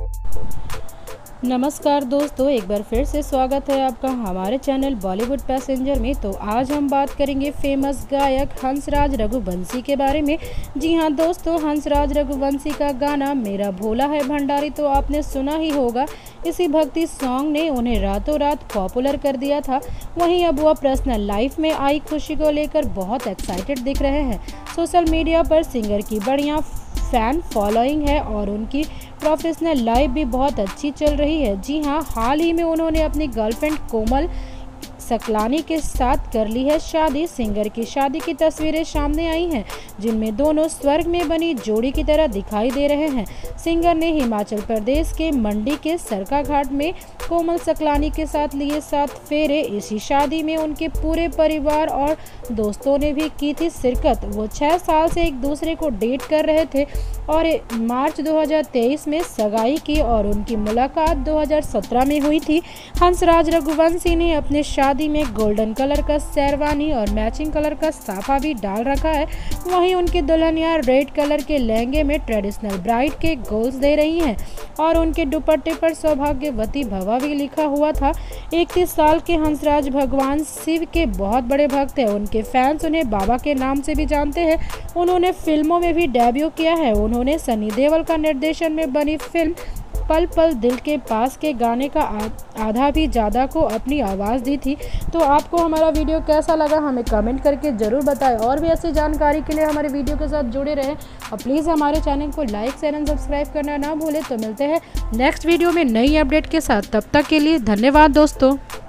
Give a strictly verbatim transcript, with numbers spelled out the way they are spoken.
नमस्कार दोस्तों, एक बार फिर से स्वागत है आपका हमारे चैनल बॉलीवुड पैसेंजर में। तो आज हम बात करेंगे फेमस गायक हंसराज रघुवंशी के बारे में। जी हां दोस्तों, हंसराज रघुवंशी का गाना मेरा भोला है भंडारी तो आपने सुना ही होगा। इसी भक्ति सॉन्ग ने उन्हें रातों रात पॉपुलर कर दिया था। वहीं अब वह पर्सनल लाइफ में आई खुशी को लेकर बहुत एक्साइटेड दिख रहे हैं। सोशल मीडिया पर सिंगर की बढ़िया फैन फॉलोइंग है और उनकी प्रोफेशनल लाइफ भी बहुत अच्छी चल रही है। जी हां, हाल ही में उन्होंने अपनी गर्लफ्रेंड कोमल सकलानी के साथ कर ली है शादी। सिंगर की शादी की तस्वीरें सामने आई हैं, जिनमें दोनों स्वर्ग में बनी जोड़ी की तरह दिखाई दे रहे हैं। सिंगर ने हिमाचल प्रदेश के मंडी के सरका घाट में कोमल सकलानी के साथ लिए सात फेरे। इसी शादी में उनके पूरे परिवार और दोस्तों ने भी की थी शिरकत। वो छह साल से एक दूसरे को डेट कर रहे थे और मार्च दो हज़ार तेईस में सगाई की और उनकी मुलाकात दो हज़ार सत्रह में हुई थी। हंसराज रघुवंशी ने अपने शादी में गोल्डन कलर का शेरवानी और मैचिंग कलर का साफा भी डाल रखा है। वहीं उनकी दुल्हनिया रेड कलर के लहंगे में ट्रेडिशनल ब्राइड के गोल्स दे रही हैं और उनके दुपट्टे पर सौभाग्यवती भवा भी लिखा हुआ था। इकतीस साल के हंसराज भगवान शिव के बहुत बड़े भक्त हैं। उनके फैंस उन्हें बाबा के नाम से भी जानते हैं। उन्होंने फिल्मों में भी डेब्यू किया है। उन्होंने सनी देओल का निर्देशन में बनी फिल्म पल पल दिल के पास के गाने का आधा भी ज़्यादा को अपनी आवाज़ दी थी। तो आपको हमारा वीडियो कैसा लगा हमें कमेंट करके ज़रूर बताएं और भी ऐसी जानकारी के लिए हमारे वीडियो के साथ जुड़े रहें और प्लीज़ हमारे चैनल को लाइक शेयर एंड सब्सक्राइब करना ना भूलें। तो मिलते हैं नेक्स्ट वीडियो में नई अपडेट के साथ, तब तक के लिए धन्यवाद दोस्तों।